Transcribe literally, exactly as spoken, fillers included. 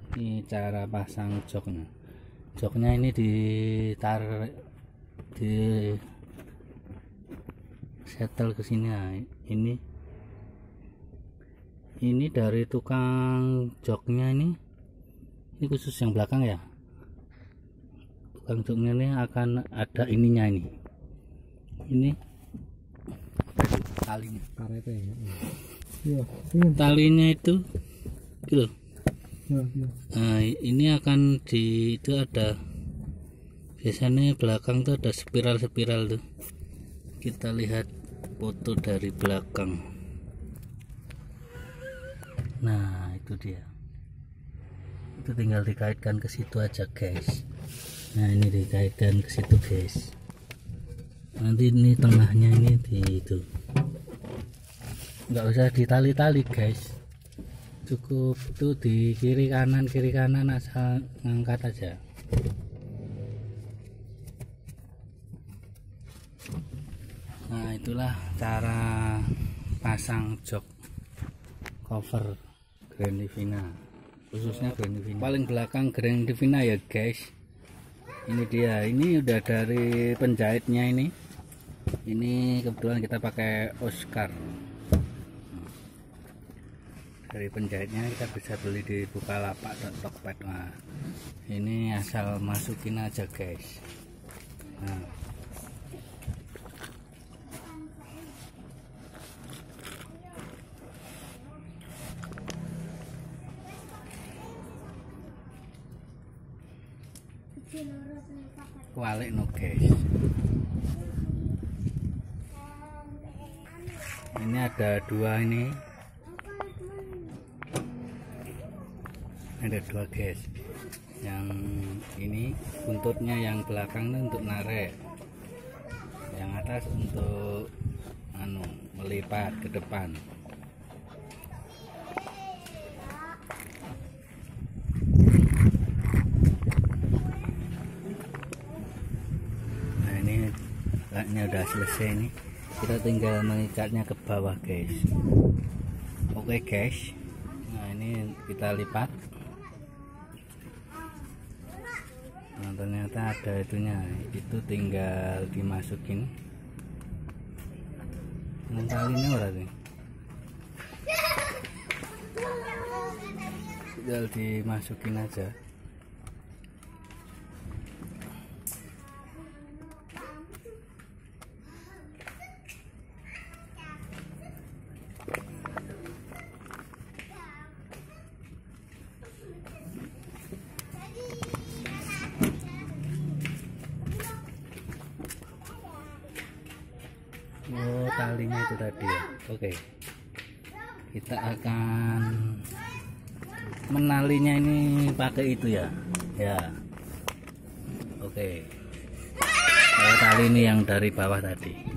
Ini cara pasang joknya. Joknya ini ditarik di setel ke sini. Nah, ini ini dari tukang joknya ini. Ini khusus yang belakang ya. Tukang joknya ini akan ada ininya ini. Ini talinya. Karetnya. Ya, talinya itu gitu. Ya, ya. Nah, ini akan di itu ada biasanya belakang tuh ada spiral-spiral tuh. Kita lihat foto dari belakang. Nah, itu dia. Itu tinggal dikaitkan ke situ aja, guys. Nah, ini dikaitkan ke situ, guys. Nanti ini tengahnya ini di itu. Nggak usah ditali-tali, guys. Cukup tuh di kiri kanan kiri kanan asal ngangkat aja. Nah, itulah cara pasang jok cover Grand Livina, khususnya Grand Livina. Paling belakang Grand Livina ya, guys. Ini dia, ini udah dari penjahitnya ini. Ini kebetulan kita pakai Oscar. Dari penjahitnya kita bisa beli di Bukalapak dan Tokped. Nah, ini asal masukin aja, guys. Nah, kualik no, guys. Ini ada dua ini. Ada dua, guys. Yang ini buntutnya yang belakang itu untuk narik, yang atas untuk anu melipat ke depan. Nah, ini laknya udah selesai nih, kita tinggal mengikatnya ke bawah, guys. Oke, guys. Nah, ini kita lipat. Nah, ternyata ada itunya, itu tinggal dimasukin. Nah, talinya berarti tinggal dimasukin aja. Oh, talinya itu tadi ya. Oke, kita akan menalinya ini pakai itu ya. Ya, oke. Oh, tali ini yang dari bawah tadi.